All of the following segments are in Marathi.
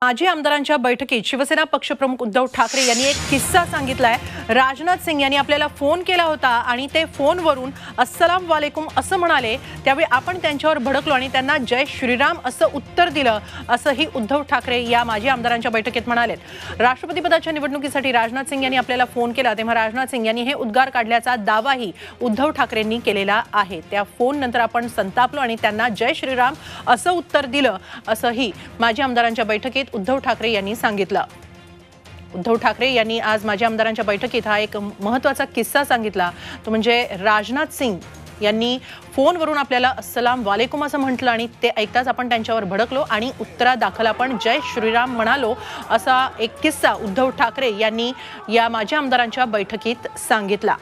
माजी आमदारांच्या बैठकीत शिवसेना पक्षप्रमुख उद्धव ठाकरे यांनी एक किस्सा सांगितलाय। राजनाथ सिंग यांनी आपल्याला फोन केला होता आणि ते फोनवरून अस्सलाम वालेकुम असं म्हणाले। त्यावेळी आपण त्यांच्यावर भडकलो आणि त्यांना जय श्रीराम असं उत्तर दिलं, असंही उद्धव ठाकरे या माजी आमदारांच्या बैठकीत म्हणाले। राष्ट्रपतीपदाच्या निवडणुकीसाठी राजनाथ सिंग यांनी आपल्याला फोन केला तेव्हा राजनाथ सिंग यांनी हे उद्गार काढल्याचा दावाही उद्धव ठाकरेंनी केलेला आहे। त्या फोन नंतर आपण संतापलो आणि त्यांना जय श्रीराम असं उत्तर दिलं, असंही माजी आमदारांच्या बैठकीत उद्धव ठाकरे यांनी सांगितलं। उद्धव ठाकरे यांनी आज माजी आमदारांच्या बैठकीत हा एक महत्त्वाचा किस्सा सांगितला, तो म्हणजे राजनाथ सिंग यांनी फोनवरून आपल्याला अस्सलाम वालेकुम असं म्हटलं आणि ते ऐकताच आपण त्यांच्यावर भडकलो आणि उत्तरादाखल आपण जय श्रीराम म्हणालो, असा एक किस्सा उद्धव ठाकरे यांनी या माजी आमदारांच्या बैठकीत सांगितला।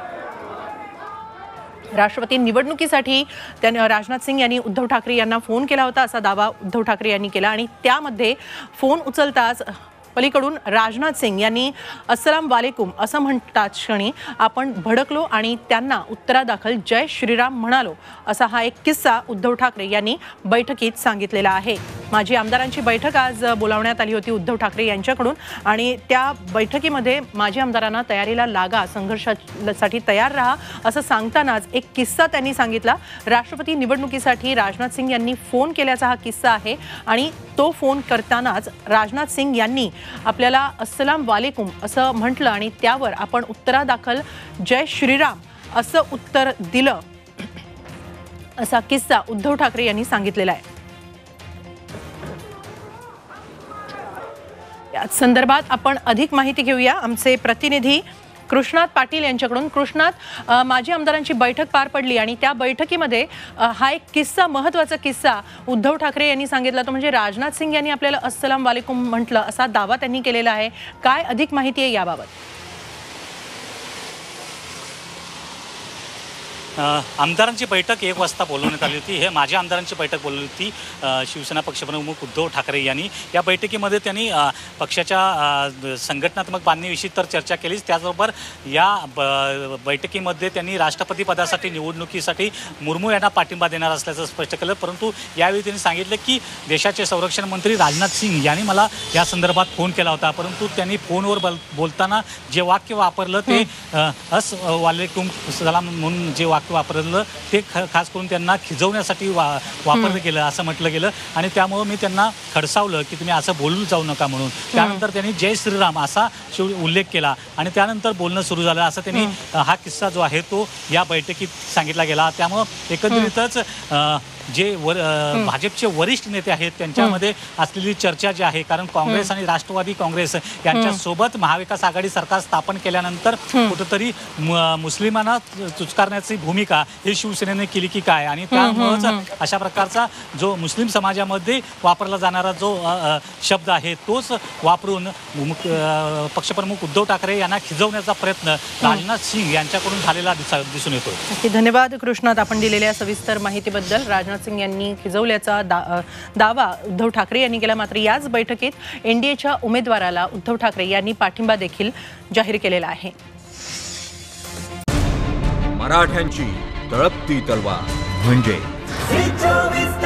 राष्ट्रपती निवडणुकीसाठी त्यांनी राजनाथ सिंग यांनी उद्धव ठाकरे यांना फोन केला होता असा दावा उद्धव ठाकरे यांनी केला आणि त्यामध्ये फोन उचलताच पलीकडून राजनाथ सिंग यांनी अस्सलाम वालेकुम असं म्हणताच क्षणी आपण भडकलो आणि त्यांना उत्तरादाखल जय श्रीराम म्हणालो, असा हा एक किस्सा उद्धव ठाकरे यांनी बैठकीत सांगितलेला आहे। माजी आमदारांची बैठक आज बोलावण्यात आली होती उद्धव ठाकरे यांच्याकडून आणि त्या बैठकीमध्ये माजी आमदारांना तयारीला लागा, संघर्षासाठी तयार राहा असं सांगतानाच एक किस्सा त्यांनी सांगितला। राष्ट्रपती निवडणुकीसाठी राजनाथ सिंग यांनी फोन केल्याचा हा किस्सा आहे आणि तो फोन करतानाच राजनाथ सिंग यांनी आपल्याला अस्सलाम वालेकुम असं म्हटलं आणि त्यावर आपण उत्तरादाखल जय श्रीराम असं उत्तर दिलं, असा किस्सा उद्धव ठाकरे यांनी सांगितलेला आहे। या संदर्भात आपण अधिक माहिती घेऊया आमचे प्रतिनिधी कृष्णात पाटील यांच्याकडून। कृष्णात, माजी आमदारांची बैठक पार पडली आणि त्या बैठकीमध्ये हा एक किस्सा, महत्त्वाचा किस्सा उद्धव ठाकरे यांनी सांगितला, तो म्हणजे राजनाथ सिंग यांनी आपल्याला अस्सलाम वालेकुम म्हटलं असा दावा त्यांनी केलेला आहे। काय अधिक माहिती आहे याबाबत? आमदारांची बैठक 1 वाजता बोलवण्यात आली होती। हे माझ्या आमदारांची बैठक बोलवली होती शिवसेना पक्षप्रमुख उद्धव ठाकरे यांनी। या बैठकीमध्ये त्यांनी पक्षाच्या संघटनात्मक बांधणीविषयी तर चर्चा केलीच, त्याचबरोबर या बैठकीमध्ये त्यांनी राष्ट्रपती पदासाठी निवडणुकीसाठी मुर्मू यांना पाठिंबा देणार असल्याचं स्पष्ट केलं। परंतु यावेळी त्यांनी सांगितलं की देशाचे संरक्षण मंत्री राजनाथ सिंग यांनी मला या संदर्भात फोन केला होता, परंतु त्यांनी फोनवर बोलताना जे वाक्य वापरलं ते वालेकुम सलाम म्हणून जे वापरलं ते खास करून त्यांना खिजवण्यासाठी वापरलं गेलं असं म्हटलं गेलं आणि त्यामुळे मी त्यांना खडसावलं की तुम्ही असं बोलू जाऊ नका म्हणून। त्यानंतर त्यांनी जय श्रीराम असा उल्लेख केला आणि त्यानंतर बोलणं सुरू झालं, असं त्यांनी हा किस्सा जो आहे तो या बैठकीत सांगितला गेला। त्यामुळे एकंदरीतच जे भाजपचे वरिष्ठ नेते आहेत त्यांच्यामध्ये असलेली चर्चा जी आहे, कारण काँग्रेस आणि राष्ट्रवादी काँग्रेस यांच्यासोबत महाविकास आघाडी सरकार स्थापन केल्यानंतर कुठंतरी मुस्लिमांना चुचकारण्याची भूमिका ही शिवसेनेने केली की काय, आणि त्यामुळेच अशा प्रकारचा जो मुस्लिम समाजामध्ये वापरला जाणारा जो शब्द आहे तोच वापरून पक्षप्रमुख उद्धव ठाकरे यांना खिजवण्याचा प्रयत्न राजनाथ सिंग यांच्याकडून झालेला दिसून येतो। धन्यवाद कृष्णात, आपण दिलेल्या सविस्तर माहितीबद्दल। राजनाथ सिंग यांनी खिजवल्याचा दावा उद्धव ठाकरे यांनी केला, मात्र याच बैठकीत एनडीएच्या उमेदवाराला उद्धव ठाकरे यांनी पाठिंबा देखील जाहीर केलेला आहे। मराठ्यांची तळपती तलवार म्हणजे